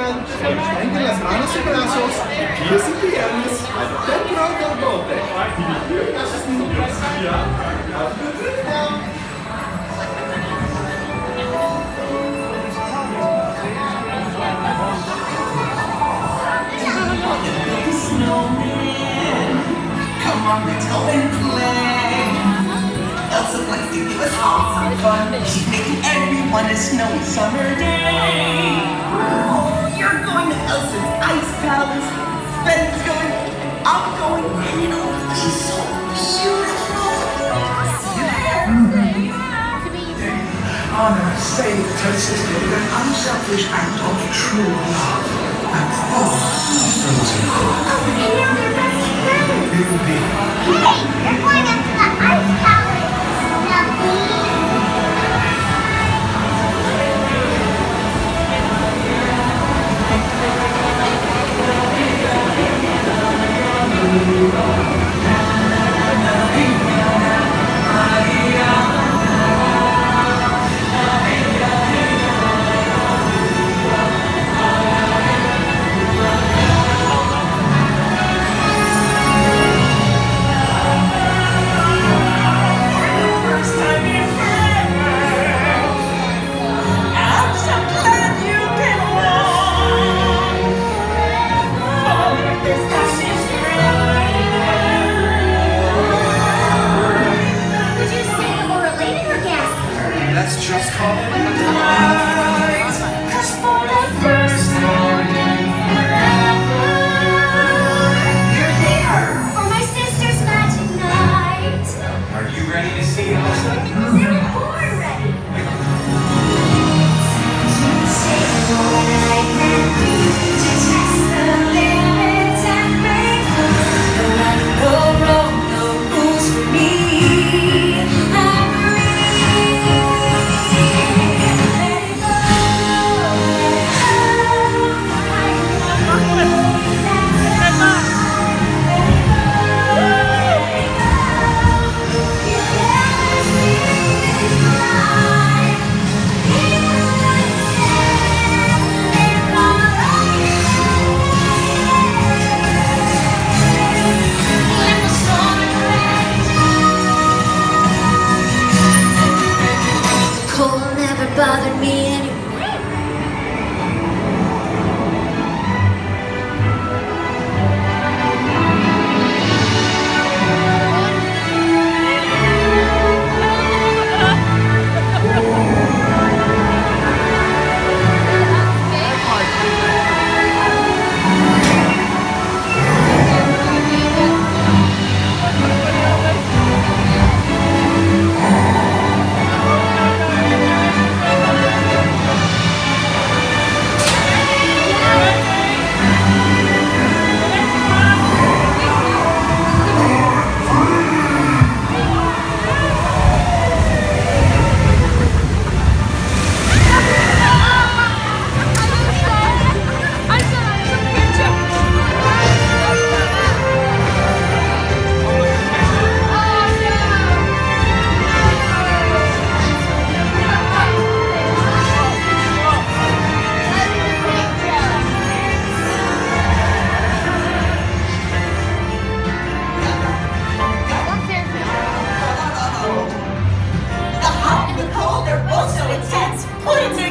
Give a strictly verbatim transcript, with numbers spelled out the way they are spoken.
gentlemen, tengan las manos y brazos, pies y piernas dentro del bote. Come on, let's go and play. Elsa likes to give us all some fun. She's making everyone a snowy summer day. Oh, you're going to Elsa's Ice Palace. Sven's going, I'm going, and it'll be so beautiful. See you there. Honor, save her sister with an unselfish act of true love. And oh, frozen cold. Hey, now they're best friends. It will be. Hey, you're going up to the Ice Palace, Snuffy. Let's just call it a night. 'Cause for the first time in forever, you're there for my sister's magic night. Are you ready to see Elsa? They're born ready. Say what I can do to test the limits and make fun. No right, no wrong, no rules for me. Bothered me anyway. The hot and the cold, they're both so intense. Put it together.